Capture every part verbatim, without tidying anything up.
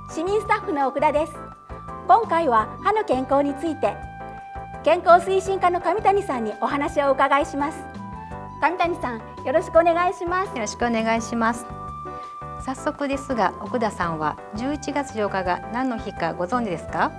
市民スタッフの奥田です。今回は歯の健康について健康推進課の上谷さんにお話をお伺いします。上谷さん、よろしくお願いします。 よろしくお願いします。早速ですが、奥田さんはじゅういちがつようかが何の日かご存知ですか？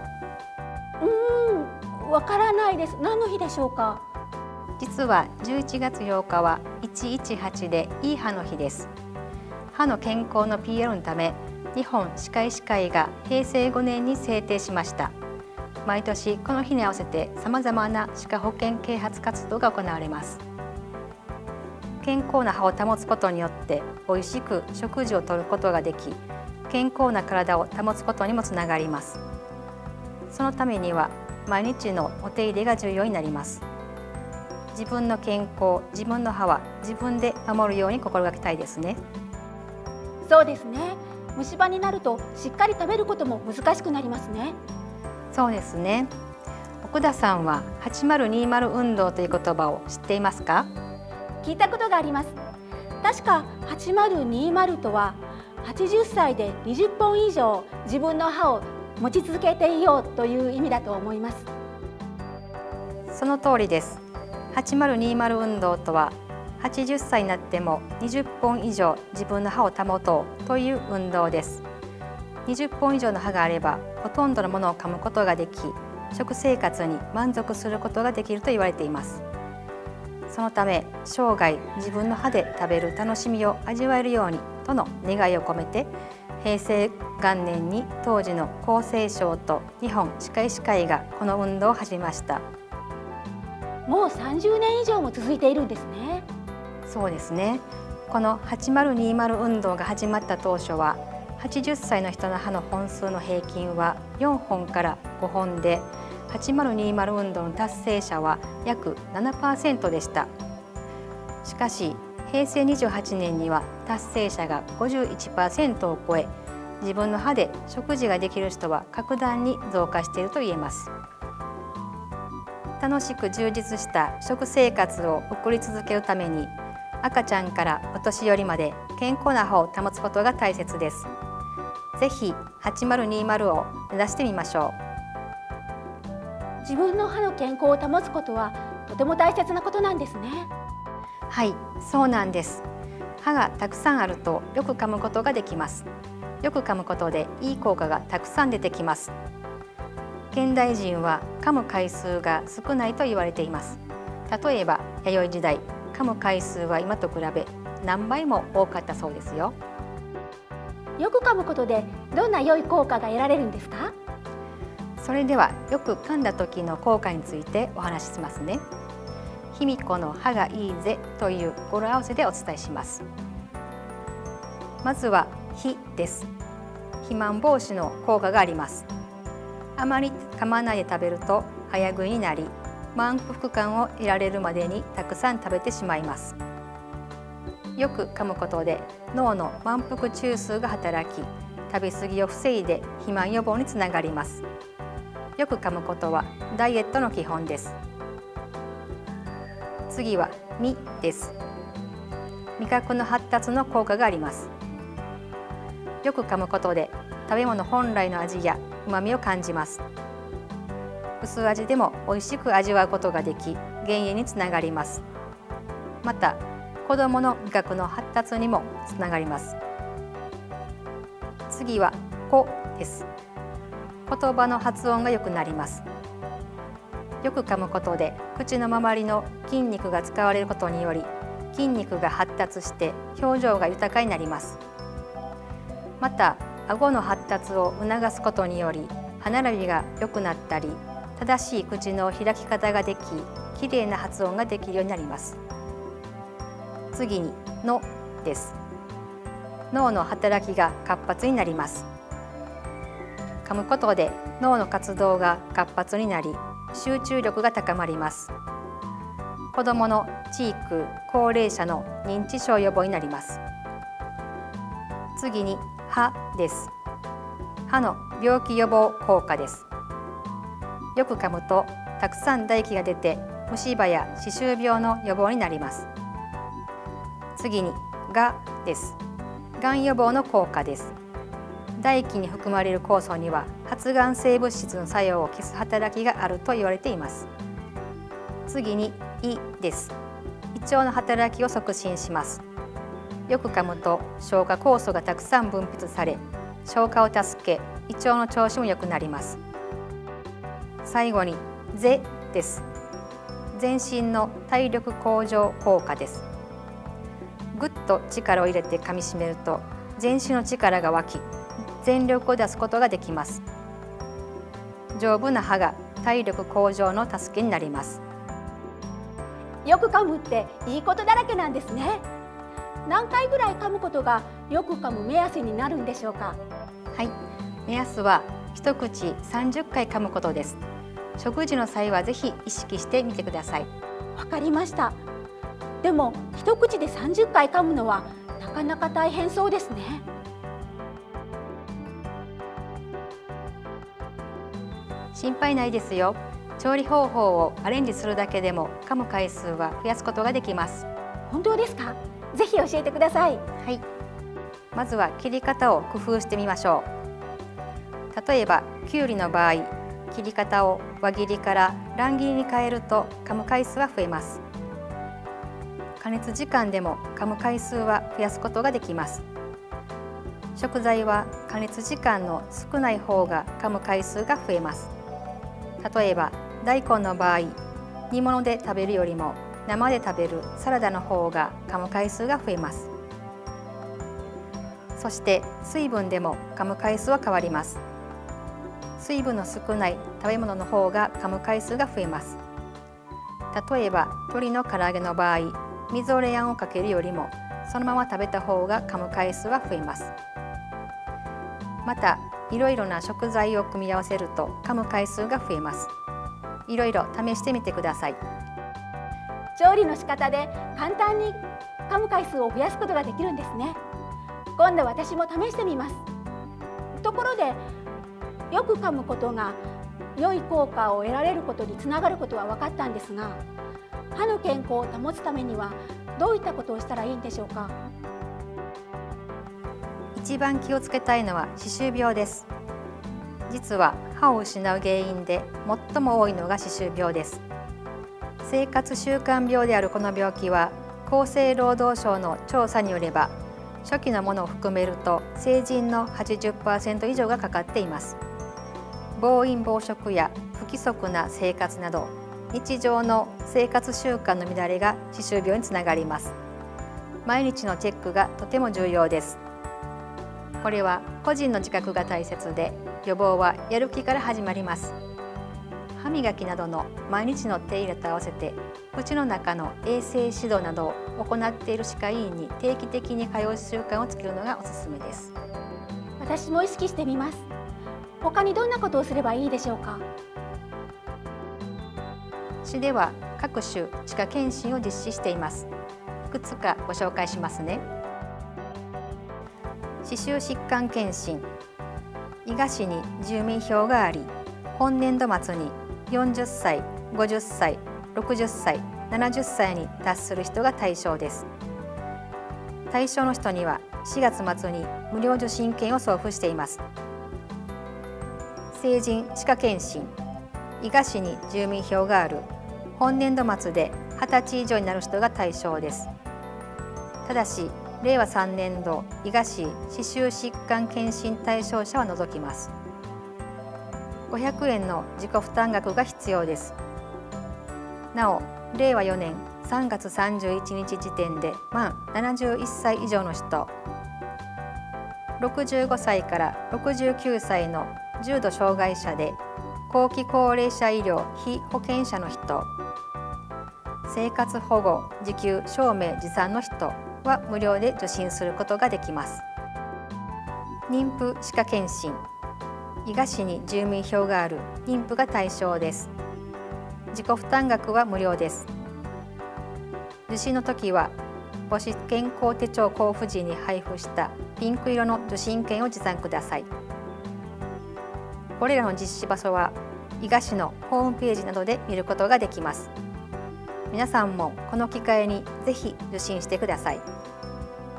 うーん、わからないです。何の日でしょうか？ 実はじゅういちがつようかはいちいちはちでいい歯の日です。歯の健康の ピーアール のため、日本歯科医師会がへいせいごねんに制定しました。毎年この日に合わせてさまざまな歯科保健啓発活動が行われます。健康な歯を保つことによって美味しく食事をとることができ、健康な体を保つことにもつながります。そのためには毎日のお手入れが重要になります。自分の健康、自分の歯は自分で守るように心がけたいですね。 そうですね。虫歯になるとしっかり食べることも難しくなりますね。 そうですね。奥田さんははちまるにまる運動という言葉を知っていますか？ 聞いたことがあります。確かはちまるにまるとははちじゅっさいでにじゅっぽん以上自分の歯を持ち続けていようという意味だと思います。 その通りです。はちまるにまる運動とは、はちじゅっさいになってもにじゅっぽん以上自分の歯を保とうという運動です。にじゅっぽん以上の歯があれば、ほとんどのものを噛むことができ、食生活に満足することができると言われています。そのため、生涯自分の歯で食べる楽しみを味わえるようにとの願いを込めて、へいせいがんねんに当時の厚生省と日本歯科医師会がこの運動を始めました。 もうさんじゅうねん以上も続いているんですね。 そうですね。このはちまるにまる運動が始まった当初は、はちじゅっさいの人の歯の本数の平均はよんほんからごほんで、はちまるにまる運動の達成者は約 ななパーセント でした。しかし、へいせいにじゅうはちねんには達成者が ごじゅういちパーセント を超え、自分の歯で食事ができる人は格段に増加していると言えます。楽しく充実した食生活を送り続けるために、赤ちゃんからお年寄りまで健康な歯を保つことが大切です。ぜひはちまるにまるを目指してみましょう。自分の歯の健康を保つことはとても大切なことなんですね。 はい、そうなんです。歯がたくさんあるとよく噛むことができます。よく噛むことでいい効果がたくさん出てきます。現代人は噛む回数が少ないと言われています。例えば弥生時代、噛む回数は今と比べ何倍も多かったそうですよ。 よく噛むことでどんな良い効果が得られるんですか？ それではよく噛んだ時の効果についてお話ししますね。卑弥呼の歯がいいぜという語呂合わせでお伝えします。まずは卑です。肥満防止の効果があります。あまり噛まないで食べると早食いになり、満腹感を得られるまでにたくさん食べてしまいます。よく噛むことで脳の満腹中枢が働き、食べ過ぎを防いで肥満予防につながります。よく噛むことはダイエットの基本です。次は味です。味覚の発達の効果があります。よく噛むことで食べ物本来の味や旨味を感じます。薄味でも美味しく味わうことができ、減塩につながります。また、子どもの味覚の発達にもつながります。次は子です。言葉の発音が良くなります。よく噛むことで口の周りの筋肉が使われることにより、筋肉が発達して表情が豊かになります。また、顎の発達を促すことにより、歯並びが良くなったり、正しい口の開き方ができ、きれいな発音ができるようになります。次にのです。脳の働きが活発になります。噛むことで脳の活動が活発になり、集中力が高まります。子どもの知育、高齢者の認知症予防になります。次に歯です。歯の病気予防効果です。よく噛むとたくさん唾液が出て、虫歯や歯周病の予防になります。次にがです。がん予防の効果です。 唾液に含まれる酵素には発がん性物質の作用を消す働きがあると言われています。次に胃です。胃腸の働きを促進します。よく噛むと消化酵素がたくさん分泌され、消化を助け、胃腸の調子も良くなります。最後にぜです。全身の体力向上効果です。ぐっと力を入れて噛みしめると全身の力が湧き、全力を出すことができます。丈夫な歯が体力向上の助けになります。 よく噛むっていいことだらけなんですね。何回ぐらい噛むことがよく噛む目安になるんでしょうか。 はい、目安は一口さんじゅっかい噛むことです。食事の際はぜひ意識してみてください。 わかりました。でも一口でさんじゅっかい噛むのはなかなか大変そうですね。 心配ないですよ。調理方法をアレンジするだけでも噛む回数は増やすことができます。 本当ですか。ぜひ教えてください。 はい。まずは切り方を工夫してみましょう。例えばきゅうりの場合、切り方を輪切りから乱切りに変えると噛む回数は増えます。加熱時間でも噛む回数は増やすことができます。食材は加熱時間の少ない方が噛む回数が増えます。例えば大根の場合、煮物で食べるよりも生で食べるサラダの方が噛む回数が増えます。そして水分でも噛む回数は変わります。水分の少ない食べ物の方が噛む回数が増えます。例えば鶏の唐揚げの場合、みぞれあんをかけるよりもそのまま食べた方が噛む回数は増えます。またいろいろな食材を組み合わせると噛む回数が増えます。いろいろ試してみてください。 調理の仕方で簡単に噛む回数を増やすことができるんですね。今度私も試してみます。ところでよく噛むことが良い効果を得られることにつながることは分かったんですが、歯の健康を保つためにはどういったことをしたらいいんでしょうか。 一番気をつけたいのは歯周病です。実は歯を失う原因で最も多いのが歯周病です。生活習慣病であるこの病気は厚生労働省の調査によれば、初期のものを含めると成人の はちじゅっパーセント 以上がかかっています。暴飲暴食や不規則な生活など日常の生活習慣の乱れが歯周病につながります。毎日のチェックがとても重要です。これは個人の自覚が大切で、予防はやる気から始まります。歯磨きなどの毎日の手入れと合わせて、口の中の衛生指導などを行っている歯科医院に定期的に通う習慣をつけるのがおすすめです。 私も意識してみます。他にどんなことをすればいいでしょうか。 市では各種歯科検診を実施しています。いくつかご紹介しますね。歯周疾患検診。伊賀市に住民票があり、本年度末によんじゅっさい、ごじゅっさい、ろくじゅっさい、ななじゅっさいに達する人が対象です。対象の人にはしがつ末に無料受診券を送付しています。成人歯科検診。伊賀市に住民票がある、本年度末ではたち以上になる人が対象です。ただしれいわさんねんど伊賀市歯周疾患検診対象者は除きます。ごひゃくえんの自己負担額が必要です。なお、れいわよねんさんがつさんじゅういちにち時点で満ななじゅういっさい以上の人、ろくじゅうごさいからろくじゅうきゅうさいの重度障害者で後期高齢者医療被保険者の人、生活保護受給証明持参の人は無料で受診することができます。妊婦歯科検診。伊賀市に住民票がある妊婦が対象です。自己負担額は無料です。受診の時は母子健康手帳交付時に配布したピンク色の受診券を持参ください。これらの実施場所は伊賀市のホームページなどで見ることができます。皆さんもこの機会にぜひ受診してください。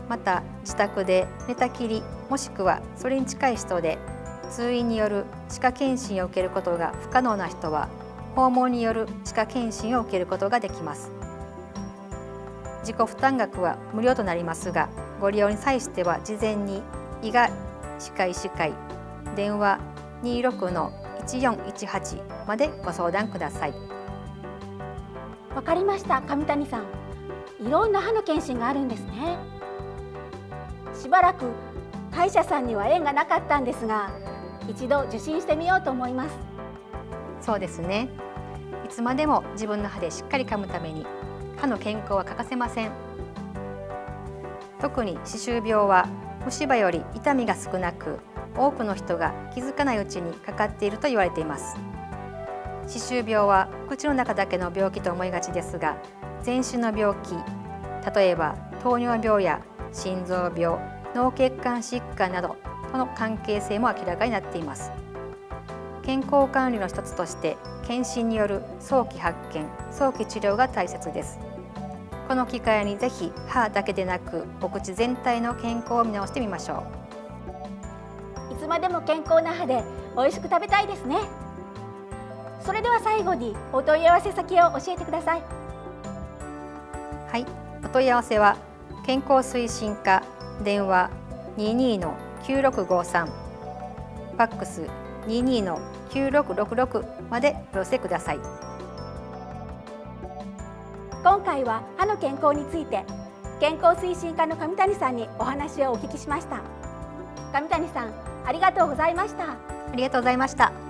また自宅で寝たきりもしくはそれに近い人で通院による歯科検診を受けることが不可能な人は訪問による歯科検診を受けることができます。自己負担額は無料となりますが、ご利用に際しては事前に伊賀歯科医師会電話 にじゅうろく のいちよんいちはち までご相談ください。 わかりました。上谷さん、いろんな歯の検診があるんですね。しばらく歯医者さんには縁がなかったんですが、一度受診してみようと思います。 そうですね。いつまでも自分の歯でしっかり噛むために歯の健康は欠かせません。特に歯周病は虫歯より痛みが少なく、多くの人が気づかないうちにかかっていると言われています。歯周病は口の中だけの病気と思いがちですが、全身の病気、例えば糖尿病や心臓病、脳血管疾患などとの関係性も明らかになっています。健康管理の一つとして検診による早期発見、早期治療が大切です。この機会にぜひ歯だけでなくお口全体の健康を見直してみましょう。いつまでも健康な歯で美味しく食べたいですね。それでは最後にお問い合わせ先を教えてください。 はい、お問い合わせは健康推進課電話 にじゅうにのきゅうろくごさん、ファックス にじゅうにのきゅうろくろくろく までお寄せください。 今回は歯の健康について健康推進課の上谷さんにお話をお聞きしました。上谷さん、ありがとうございました。 ありがとうございました。